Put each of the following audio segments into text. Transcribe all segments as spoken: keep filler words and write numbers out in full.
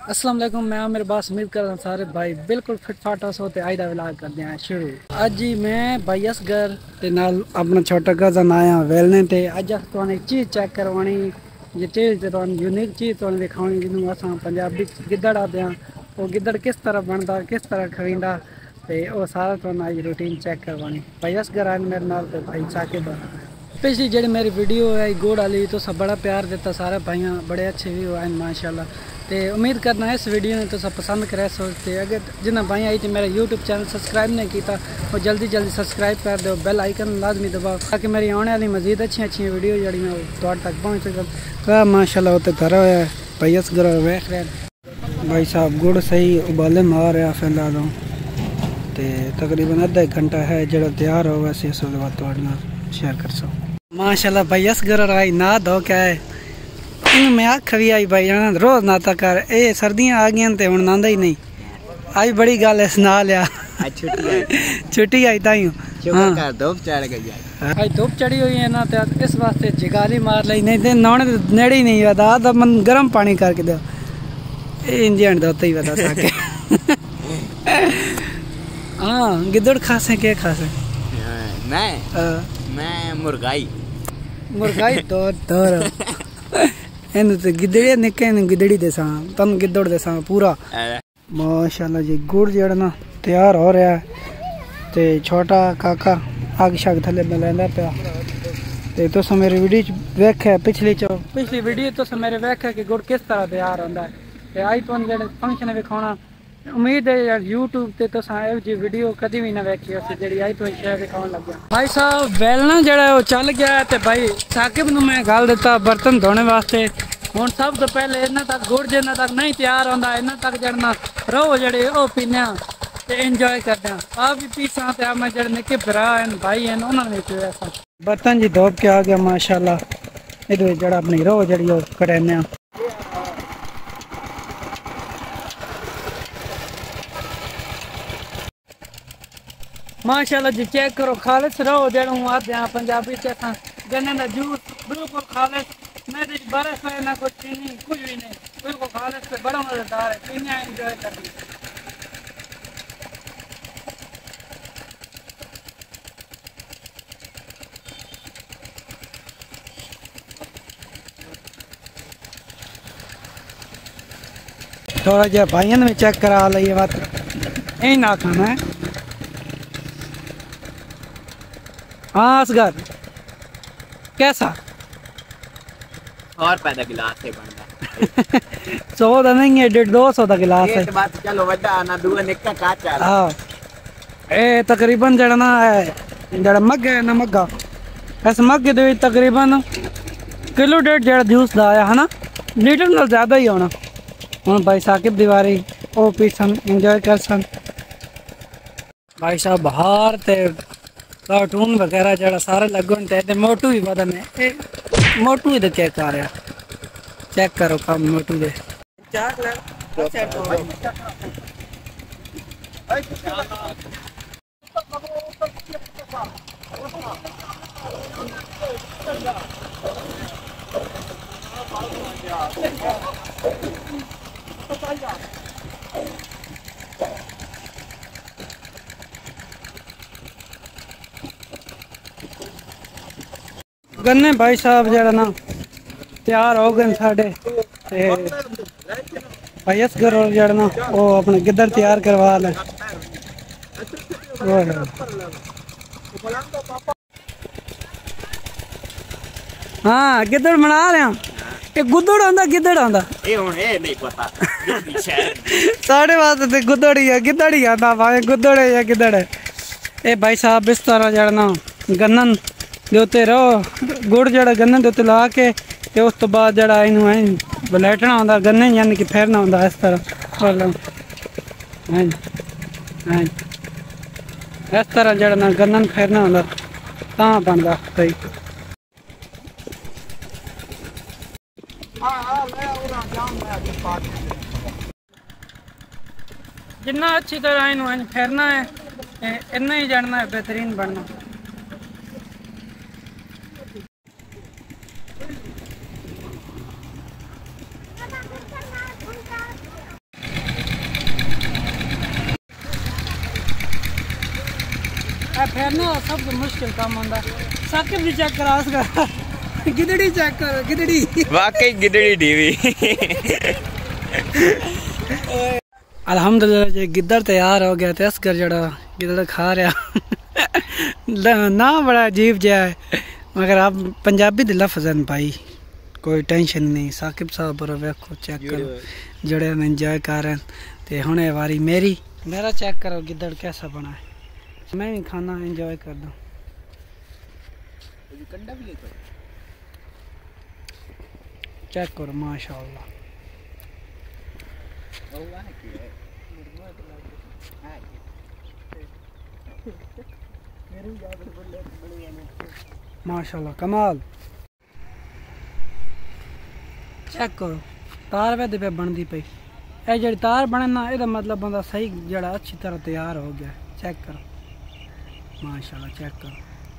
अस्सलाम वालेकुम। मैं मेरे पास उम्मीद कर रहा सारे भाई बिल्कुल फिट फाट होते आई दा विलाग कर दिया शुरू। अज ही मैं भाई असगर ते नाल अपना छोटा कजन आया वेलने ते अज अस तो एक चीज़ चेक करवानी ये चीज़ ते तो यूनिक चीज़ तो दिखानी जिन्होंने अस पंजाबी गिद्दड़ आते हैं वो गिद्दड़ किस तरह बनता किस तरह खरीदा ते वो सारा तो अज रूटीन चेक करवानी। भाई असगर आए मेरे नाल ते भाई साकिब। पिछली जी मेरी वीडियो है गोड़ वाली तो सब बड़ा प्यार देता सारे भाइयों बड़े अच्छे भी हुए माशाल्लाह। तो उम्मीद करना इस वीडियो ने तो सब पसंद करे सोचते अगर जिन्हें भाई आई तो मेरा यूट्यूब चैनल सब्सक्राइब नहीं किया वो जल्दी जल्दी सब्सक्राइब कर दो, बेल आइकन लाजमी दबाओ ताकि मेरी आने वाली मजीद अच्छी अच्छी वीडियो जड़ियाँ तो तक पहुँच सकन। माशाल्लाह तो घर होया भाई अस घर वेख रहे भाई साहब गुड़ सही उबाले मार रहा फैला दो तो तकरीबन अद्धा एक घंटा है जो तैयार हो वैसे इस बाद शेयर कर सो। माशाल्लाह भाई अस घर आई ना दो क्या है मैं आख भी आई भाई जाना रोज नाता कर ए सर्दियां आ गई ते हुण नांदा ही नहीं आई बड़ी गल है सुना लिया छुट्टी आई ताई हाँ धूप चढ़ गई है भाई धूप चढ़ी हुई है ना तो इस वास्ते जगाली मार ली नहीं तो नौने तो नेड़े ही नहीं वदा तो मन गर्म पानी करके दो इंजन धोते ही वदा ताके हाँ गिद्दड़ खासे के खासे मैं मैं मुर्गाई मुर्गाई तो तोर इन तो गिद्दड़ी निके गिद्दड़ी देसा तन गिद्दड़ देसा पूरा। माशाल्लाह जी गुड़ जड़ा ना तैयार हो रहा है ते छोटा काका आग शाग थले में लेंदा पिया ते तुस मेरी वीडियो वेखे पिछली चो पिछली वीडियो तुस मेरे वेखे कि गुड़ किस तरह तैयार होंदा है ते आई तो जेड़े फंक्शन विखाना उम्मीद है यार यूट्यूब ते तुस एहो जी वीडियो कदी भी ना वेखी उस जेड़ी आई तो शेयर दिखाने लग गया। भाई साहब वेलना जड़ा वो चल गया ते भाई साकिब नूं मैं गल दिता बर्तन धोने वास्ते हुण सब तो पहले इन्ना तक गुड़ जिन्ना तक नहीं तैयार होंदा इन्ना तक जड़ना रहो जड़े ओ पीने ते एंजॉय करदे आप भी पीसा ते मैं जड़े निके भरा हैं भाई हैं उन्हां ने पीया ऐसा बर्तन जी धो के आ गया माशाल्लाह इधर जड़ा अपनी रहो जड़ी ओ कटने माशाल्लाह जी चेक करो खालिस रहो जड़ों आते हैं पंजाबी चेक गन्ने का जूस बिल्कुल खालिस मैं बर्फ है ना कुछ चीनी कुछ भी नहीं बिल्कुल खालिस पे बड़ा मजेदार है पीने एंजॉय करनी। थोड़ा जहा भाइयों ने भी चेक करा ली बात यही ना खाना है। हाँ असगर कैसा और पैदा गिलास है बनदा सौ का नहीं है डेढ़ दो सौ का गिलास है बात चलो वड्डा ना दूआ निक्का काच आ हाँ ए तकरीबन जड़ा ना है जड़ा मग है ना मग्गा इस मग के तकरीबन किलो डेढ़ जड़ा जूस दा आया है ना लीटर नाल ज्यादा ही होना। हुण भाई साकिब दीवारी ओ पीसन एंजॉय कर सन भाई साहब बाहर ते कार्टून वगैरह जरा सारे लगन ते मोटू भी बदन है मोटू ही तो चेक कर रहा चेक करो कम मोटू दे गन्ने भाई साहब जरा ना तैयार हो गए साढ़े भाई असगर जरा ना वो अपने गिद्दड़ तैयार करवा ले। हाँ गिद्दड़ बना रहे हैं ये गुद्दड़ आंदा गिद्दड़ आंदा ए हुन ए नहीं पता साढ़े वास्ते ते गुद्दड़ ही है गिद्दड़ ही आंदा भाई गुद्दड़ है या गिद्दड़ है। ए भाई साहब इस तरह जरा ना गन्नन दे उत्ते रहो गुड़ जड़ा गन्ने दे उत्ते ला के ते उस तो बाद जड़ा इनू है बलैटना होंदा गन्ने यानी कि फेरना होंदा इस तरह हाँ हाँ इस तरह जड़ा ना गन्नन फेरना होंदा तां बनदा सही। जिन्ना अच्छी तरह इनू फेरना है इन्ना ही जड़ना है बेहतरीन बनना। ए फेरने दा सब तो मुश्किल काम होंदा। साकिब भी चेक करा उसका गिदड़ी चेक कर गिदड़ी वाकई गिदड़ी डीवी। अल्हम्दुलिल्लाह जे गिद्दड़ तैयार हो गया ते असगर जड़ा गिदड़ खा रहा ना बड़ा अजीब जहा है मगर आप पंजाबी दे लफ्ज़ हैं भाई कोई टेंशन नहीं। साकिब साहब पर वेखो चेक करो जड़े एंजॉय कर रहे हैं ते हुणे वारी मेरी मेरा चेक करो गिद्दड़ कैसा बना है। मैं भी खाना एंजॉय कर दूं। चेक करो माशाअल्लाह। माशाअल्लाह कमाल। चेक करो तार वे पे बनती पई ए जी तार बने ना एदा मतलब बंदा सही जड़ा अच्छी तरह तैयार हो गया। चेक करो माशाअल्लाह चेक करो।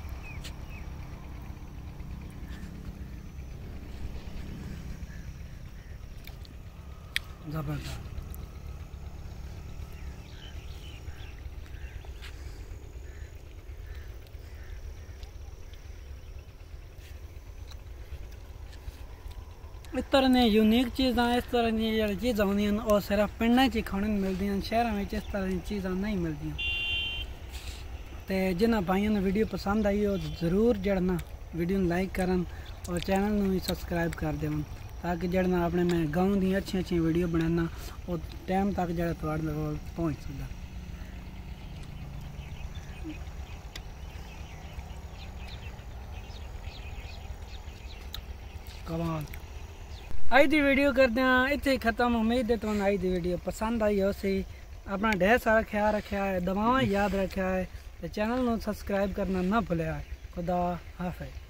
जबरदस्त। इस तरह ने यूनिक चीज़ा इस तरह दी चीज़ा होंदियां और सिर्फ पिंडां च खाने मिलती हैं। शहरों में इस तरह की चीज़ा नहीं मिलती। तो जिन्हें भाइयों ने वीडियो पसंद आई हो जरूर जड़ना वीडियो लाइक करन और चैनल में सब्सक्राइब कर देवन ताकि जड़ना अपने मैं गाँव दी अच्छी अच्छी वीडियो बनाना और टाइम तक जरा थोड़े कोल पहुँच सकता। कमाल। आई दी वीडियो करते हैं इतने खत्म। उम्मीद है तुम्हें आई दी वीडियो पसंद आई हो सी। अपना ढेर सारा ख्याल रखा है दुआएं याद रखा है तो चैनल को सब्सक्राइब करना ना भूलिया। खुदा हाफिज़।